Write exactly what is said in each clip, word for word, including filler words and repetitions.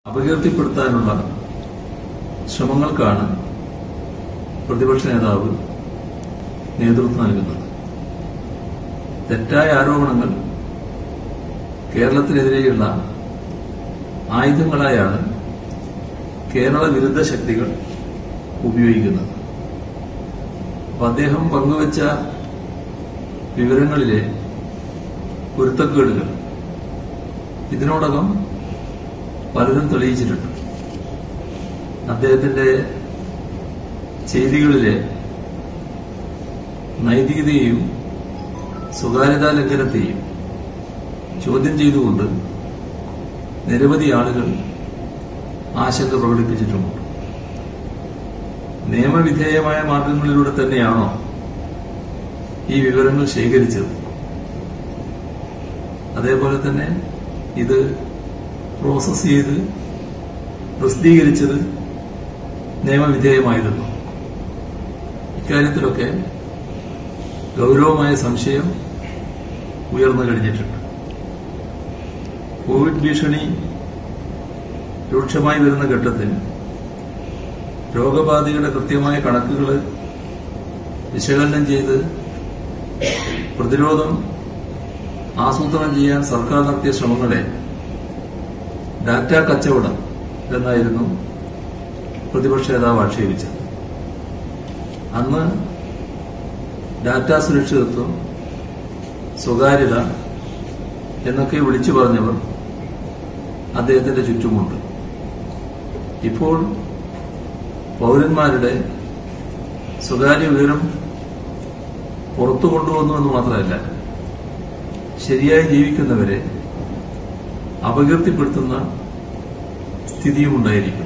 അപകീർത്തിപ്പെടുത്താനുള്ള ശ്രമങ്ങൾക്കാണ് പ്രതിപക്ഷ നേതാവ് നേതൃത്വം നൽകുന്നത്. തെറ്റായ ആരോപണങ്ങൾ കേരളത്തിനെതിരെയുള്ള ആയുധങ്ങളായാണ് കേരള വിരുദ്ധ ശക്തികൾ ഉപയോഗിക്കുന്നത്. അപ്പോൾ അദ്ദേഹം പങ്കുവച്ച വിവരങ്ങളിലെ പൊരുത്തക്കേടുകൾ ഇതിനോടകം പലരും തെളിയിച്ചിട്ടുണ്ട്. അദ്ദേഹത്തിന്റെ ചെയ്തികളിലെ നൈതികതയെയും സ്വകാര്യതാ ലംഘനത്തെയും ചോദ്യം ചെയ്തുകൊണ്ട് നിരവധി ആളുകൾ ആശങ്ക പ്രകടിപ്പിച്ചിട്ടുമുണ്ട്. നിയമവിധേയമായ മാർഗങ്ങളിലൂടെ തന്നെയാണോ ഈ വിവരങ്ങൾ ശേഖരിച്ചത്? അതേപോലെ തന്നെ ഇത് പ്രോസസ് ചെയ്ത് പ്രസിദ്ധീകരിച്ചത് നിയമവിധേയമായിരുന്നു. ഇക്കാര്യത്തിലൊക്കെ ഗൌരവമായ സംശയം ഉയർന്നു കഴിഞ്ഞിട്ടുണ്ട്. കോവിഡ് ഭീഷണി രൂക്ഷമായി വരുന്ന ഘട്ടത്തിൽ രോഗബാധയുടെ കൃത്യമായ കണക്കുകൾ വിശകലനം ചെയ്ത് പ്രതിരോധം ആസൂത്രണം ചെയ്യാൻ സർക്കാർ നടത്തിയ ശ്രമങ്ങളെ ഡാറ്റ കച്ചവടം എന്നായിരുന്നു പ്രതിപക്ഷ നേതാവ് ആക്ഷേപിച്ചത്. അന്ന് ഡാറ്റാ സുരക്ഷിതത്വം, സ്വകാര്യത എന്നൊക്കെ വിളിച്ചു പറഞ്ഞവർ അദ്ദേഹത്തിന്റെ ചുറ്റുമുണ്ട്. ഇപ്പോൾ പൌരന്മാരുടെ സ്വകാര്യ വിവരം പുറത്തു കൊണ്ടുവന്നു എന്ന് മാത്രമല്ല, ശരിയായി ജീവിക്കുന്നവരെ അപകീർത്തിപ്പെടുത്തുന്ന സ്ഥിതിയുമുണ്ടായിരിക്കും.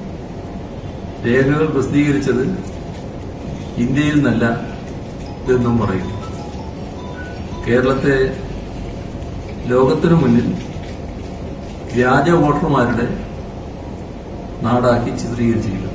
രേഖകൾ പ്രസിദ്ധീകരിച്ചത് ഇന്ത്യയിൽ നിന്നല്ല എന്നും പറയുന്നു. കേരളത്തെ ലോകത്തിനു മുന്നിൽ വ്യാജ വോട്ടർമാരുടെ നാടാക്കി ചിത്രീകരിച്ചിരിക്കുന്നു.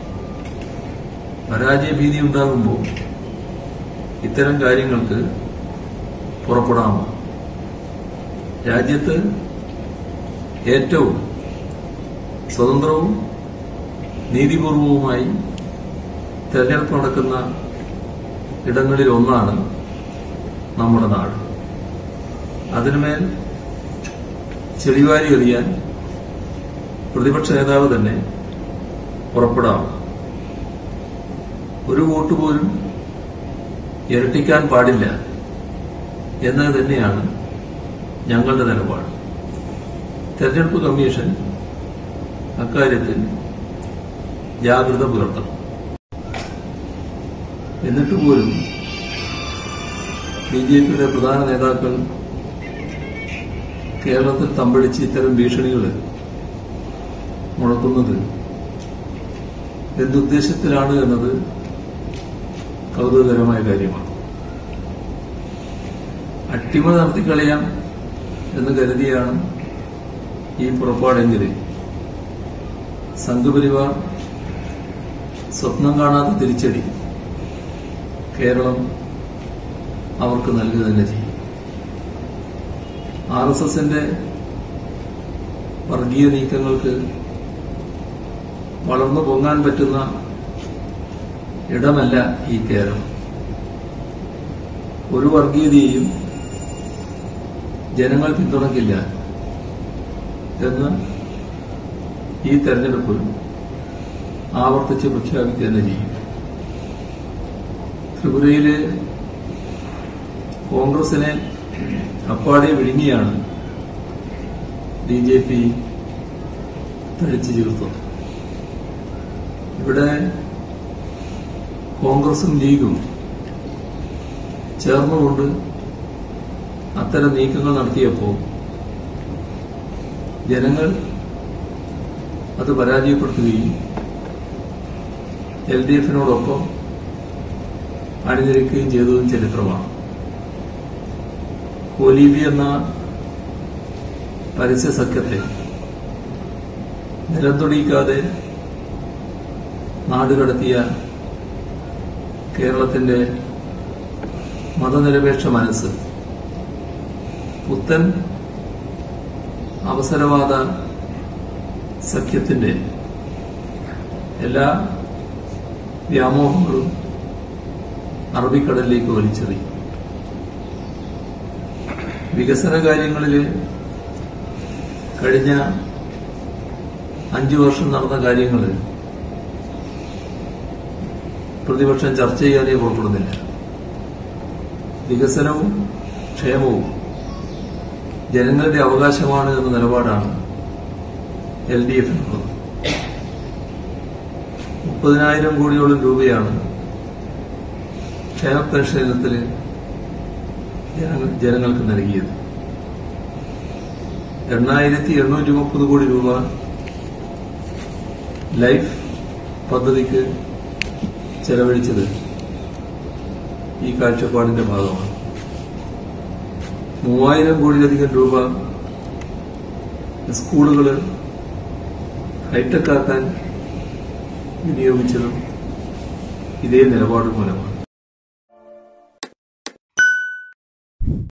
പരാജയഭീതി ഉണ്ടാകുമ്പോൾ ഇത്തരം കാര്യങ്ങൾക്ക് പുറപ്പെടാമോ? രാജ്യത്ത് ഏറ്റവും സ്വതന്ത്രവും നീതിപൂർവവുമായി തെരഞ്ഞെടുപ്പ് നടക്കുന്ന ഇടങ്ങളിൽ ഒന്നാണ് നമ്മുടെ നാട്. അതിനുമേൽ ചെളിവാരി എറിയാൻ പ്രതിപക്ഷ നേതാവ് തന്നെ പുറപ്പെടാം. ഒരു വോട്ട് പോലും ഇരട്ടിക്കാൻ പാടില്ല എന്നത് തന്നെയാണ് ഞങ്ങളുടെ നിലപാട്. തെരഞ്ഞെടുപ്പ് കമ്മീഷൻ അക്കാര്യത്തിൽ ജാഗ്രത പുലർത്തണം. എന്നിട്ട് പോലും ബി ജെ പിയുടെ പ്രധാന നേതാക്കൾ കേരളത്തിൽ തമ്പടിച്ച് ഇത്തരം ഭീഷണികൾ മുഴക്കുന്നത് എന്തുദ്ദേശത്തിലാണ് എന്നത് കൗതുകകരമായ കാര്യമാണ്. അട്ടിമ നടത്തിക്കളയാം എന്ന് കരുതിയാണ് ഈ പുറപ്പാടെങ്കിൽ സംഘപരിവാർ സ്വപ്നം കാണാത്ത തിരിച്ചടി കേരളം അവർക്ക് നൽകുക തന്നെ ചെയ്യും. ആർ എസ് എസിന്റെ വർഗീയ നീക്കങ്ങൾക്ക് വളർന്നു പൊങ്ങാൻ പറ്റുന്ന ഇടമല്ല ഈ കേരളം. ഒരു വർഗീയതയെയും ജനങ്ങൾ പിന്തുണയ്ക്കില്ല എന്ന് ഈ തെരഞ്ഞെടുപ്പ് ആവർത്തിച്ച് പ്രഖ്യാപിക്കുക തന്നെ ചെയ്യും. ത്രിപുരയിലെ കോൺഗ്രസിനെ അപ്പാടെ വിഴുങ്ങിയാണ് ബി ജെ പി തടിച്ചു ചേർത്തത്. ഇവിടെ കോൺഗ്രസും ലീഗും ചേർന്നുകൊണ്ട് അത്തരം നീക്കങ്ങൾ നടത്തിയപ്പോൾ ജനങ്ങൾ അത് പരാജയപ്പെടുത്തുകയും എൽ ഡി എഫിനോടൊപ്പം അണിനിരക്കുകയും ചെയ്തതും ചരിത്രമാണ്. കോലീബി എന്ന പരസ്യ സഖ്യത്തെ നിലംതൊടിക്കാതെ നാടുകടത്തിയ കേരളത്തിന്റെ മതനിരപേക്ഷ മനസ്സ് പുത്തൻ അവസരവാദ സഖ്യത്തിന്റെ എല്ലാ വ്യാമോഹങ്ങളും അറബിക്കടലിലേക്ക് വലിച്ചെറിയും. വികസന കാര്യങ്ങളിൽ കഴിഞ്ഞ അഞ്ചു വർഷം നടന്ന കാര്യങ്ങൾ പ്രതിപക്ഷം ചർച്ച ചെയ്യാനേ പുറപ്പെടുന്നില്ല. വികസനവും ക്ഷേമവും ജനങ്ങളുടെ അവകാശമാണ് എന്ന നിലപാടാണ് എൽ ഡി എഫിനുള്ളത്. മുപ്പതിനായിരം കോടിയോളം രൂപയാണ് ക്ഷേമ പെൻഷൻ ഇനത്തിൽ ജനങ്ങൾക്ക് നൽകിയത്. എണ്ണായിരത്തി എണ്ണൂറ്റി മുപ്പത് കോടി രൂപ ലൈഫ് പദ്ധതിക്ക് ചെലവഴിച്ചത് ഈ കാഴ്ചപ്പാടിന്റെ ഭാഗമാണ്. മൂവായിരം കോടിയിലധികം രൂപ സ്കൂളുകൾ ഹൈടെക് ആക്കാൻ വിനിയോഗിച്ചതും ഇതേ നിലപാട് മൂലമാണ്.